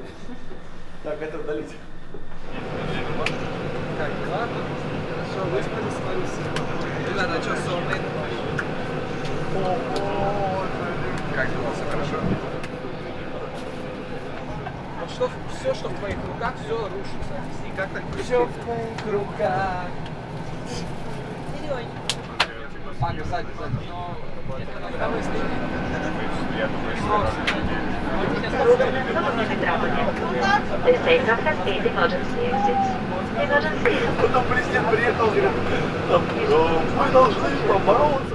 Так, это удалить. Так, ладно. Хорошо, выспались, смотрите. Ребята, а что, сонный? Как было, все хорошо? Вот что, все, что в твоих руках, все рушится. И как так все в твоих руках. Ага, сзади. They say has been emergency exits. Emergency. Потом президент приехал, говорит, мы должны побороться.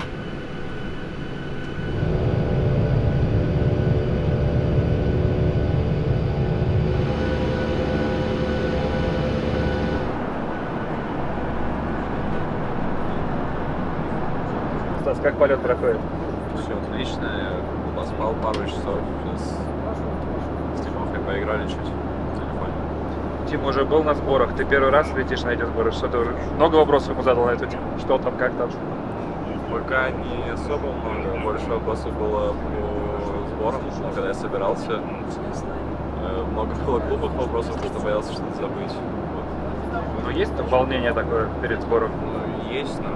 Стас, как полет проходит? Все отлично, я поспал пару часов, сейчас с Тимохой поиграли чуть в телефоне. Тим уже был на сборах, ты первый раз летишь на эти сборы, что ты уже много вопросов ему задал на эту тему, что там, как там? Пока не особо много, больше вопросов было по сборам, когда я собирался. Много было глупых вопросов, потому что боялся что-то забыть. Вот. Ну есть там волнение такое перед сбором? Ну, есть, но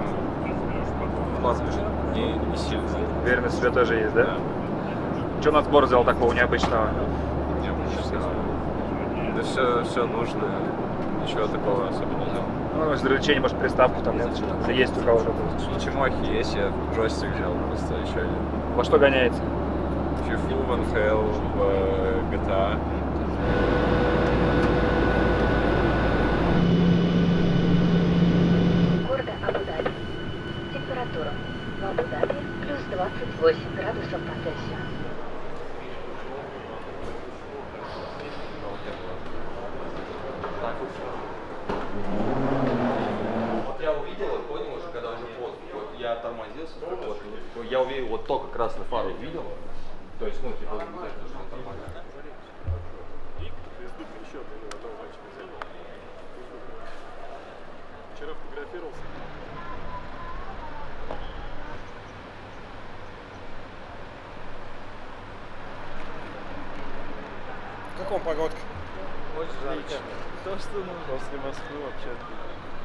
не сильно. Уверенность в себе тоже есть, да? Что на сбор сделал такого необычного? Необычного. Да все нужно, ничего такого особенного не делал. Ну, из развлечений, может, приставку там нет, что-то есть у кого-то. Чемохи есть, я джойстик взял просто еще один. Во что гоняете? FIFA, в НХЛ, в GTA. Города Абу-Даби. Температура в Абу-Даби плюс 28 градусов по Цельсию. Вот я увидел и понял уже, когда уже поздно. Вот я тормозился, вот, я увидел, вот только красную фару видел. То есть, ну, типа, не знаю, что он нормально. Вчера фотографировался. В каком погодке? Очень жарко. То, что нужно. После Москвы вообще.